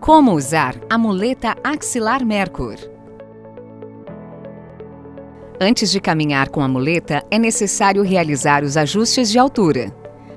Como usar a muleta axilar Merkur? Antes de caminhar com a muleta, é necessário realizar os ajustes de altura.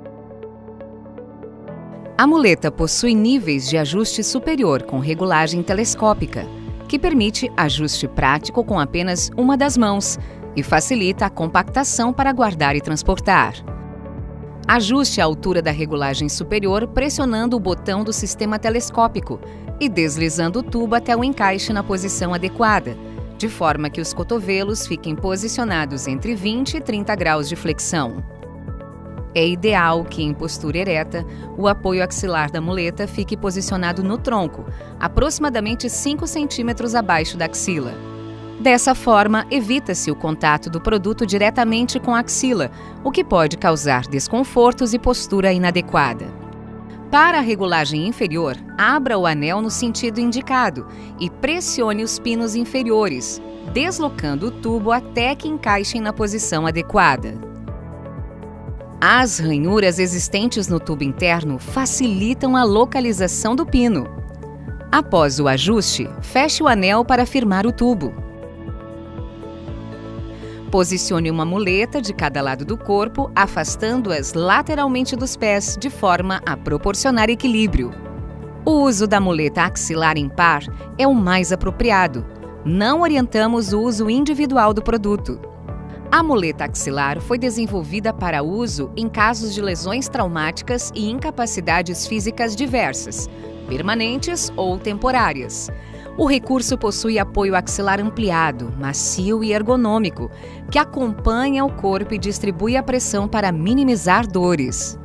A muleta possui níveis de ajuste superior com regulagem telescópica, que permite ajuste prático com apenas uma das mãos e facilita a compactação para guardar e transportar. Ajuste a altura da regulagem superior pressionando o botão do sistema telescópico e deslizando o tubo até o encaixe na posição adequada, de forma que os cotovelos fiquem posicionados entre 20 e 30 graus de flexão. É ideal que, em postura ereta, o apoio axilar da muleta fique posicionado no tronco, aproximadamente 5 centímetros abaixo da axila. Dessa forma, evita-se o contato do produto diretamente com a axila, o que pode causar desconfortos e postura inadequada. Para a regulagem inferior, abra o anel no sentido indicado e pressione os pinos inferiores, deslocando o tubo até que encaixem na posição adequada. As ranhuras existentes no tubo interno facilitam a localização do pino. Após o ajuste, feche o anel para firmar o tubo. Posicione uma muleta de cada lado do corpo, afastando-as lateralmente dos pés, de forma a proporcionar equilíbrio. O uso da muleta axilar impar é o mais apropriado. Não orientamos o uso individual do produto. A muleta axilar foi desenvolvida para uso em casos de lesões traumáticas e incapacidades físicas diversas, permanentes ou temporárias. O recurso possui apoio axilar ampliado, macio e ergonômico, que acompanha o corpo e distribui a pressão para minimizar dores.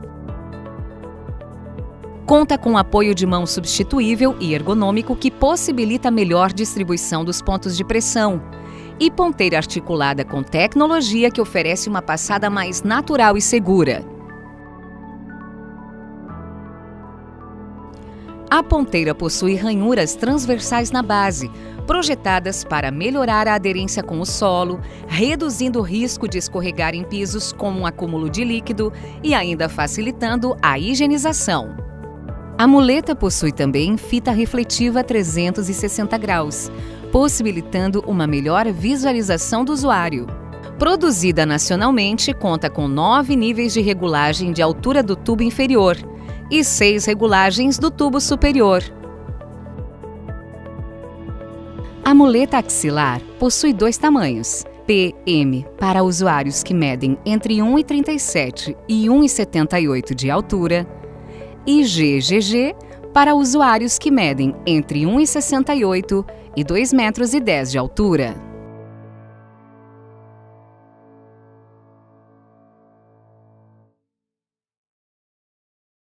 Conta com apoio de mão substituível e ergonômico que possibilita melhor distribuição dos pontos de pressão. E ponteira articulada com tecnologia que oferece uma passada mais natural e segura. A ponteira possui ranhuras transversais na base, projetadas para melhorar a aderência com o solo, reduzindo o risco de escorregar em pisos com um acúmulo de líquido e ainda facilitando a higienização. A muleta possui também fita refletiva 360 graus, possibilitando uma melhor visualização do usuário. Produzida nacionalmente, conta com 9 níveis de regulagem de altura do tubo inferior e 6 regulagens do tubo superior. A muleta axilar possui 2 tamanhos, PM para usuários que medem entre 1,37 e 1,78 de altura e GGG para usuários que medem entre 1,68 e 2,10 metros de altura.